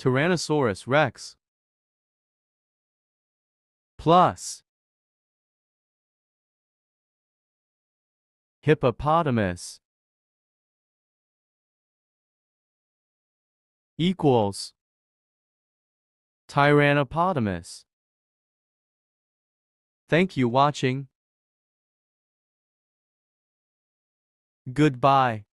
Tyrannosaurus Rex plus hippopotamus equals Tyrannopotamus. Thank you watching. Goodbye.